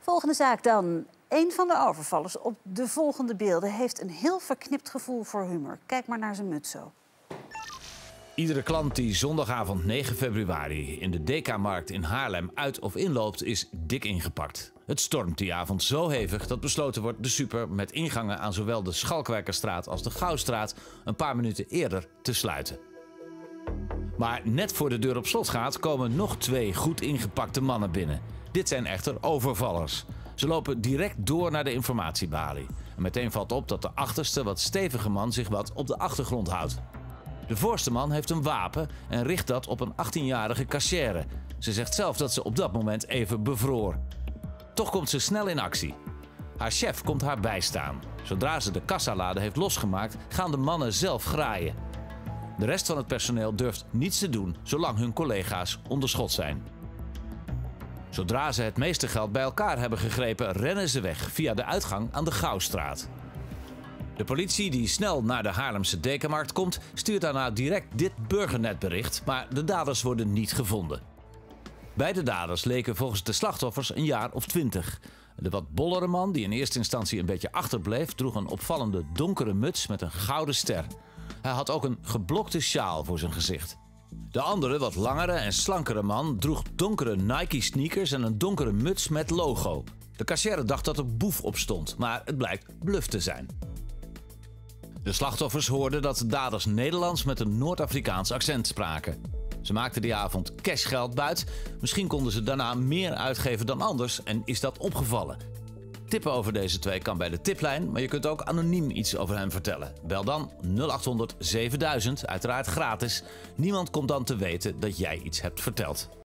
Volgende zaak dan. Een van de overvallers op de volgende beelden heeft een heel verknipt gevoel voor humor. Kijk maar naar zijn muts zo. Iedere klant die zondagavond 9 februari in de DK-markt in Haarlem uit of inloopt is dik ingepakt. Het stormt die avond zo hevig dat besloten wordt de super met ingangen aan zowel de Schalkwijkerstraat als de Gouwstraat een paar minuten eerder te sluiten. Maar net voor de deur op slot gaat komen nog 2 goed ingepakte mannen binnen. Dit zijn echter overvallers. Ze lopen direct door naar de informatiebalie. En meteen valt op dat de achterste, wat stevige man zich wat op de achtergrond houdt. De voorste man heeft een wapen en richt dat op een 18-jarige cachère. Ze zegt zelf dat ze op dat moment even bevroor. Toch komt ze snel in actie. Haar chef komt haar bijstaan. Zodra ze de kassalade heeft losgemaakt, gaan de mannen zelf graaien. De rest van het personeel durft niets te doen zolang hun collega's onder schot zijn. Zodra ze het meeste geld bij elkaar hebben gegrepen, rennen ze weg via de uitgang aan de Gouwstraat. De politie, die snel naar de Haarlemse Dekenmarkt komt, stuurt daarna direct dit burgernetbericht, maar de daders worden niet gevonden. Beide daders leken volgens de slachtoffers een jaar of 20. De wat bollere man, die in eerste instantie een beetje achterbleef, droeg een opvallende donkere muts met een gouden ster. Hij had ook een geblokte sjaal voor zijn gezicht. De andere, wat langere en slankere man, droeg donkere Nike sneakers en een donkere muts met logo. De cachère dacht dat er boef op stond, maar het blijkt bluf te zijn. De slachtoffers hoorden dat de daders Nederlands met een Noord-Afrikaans accent spraken. Ze maakten die avond cashgeld buit. Misschien konden ze daarna meer uitgeven dan anders en is dat opgevallen. Tippen over deze 2 kan bij de tiplijn, maar je kunt ook anoniem iets over hen vertellen. Bel dan 0800 7000, uiteraard gratis. Niemand komt dan te weten dat jij iets hebt verteld.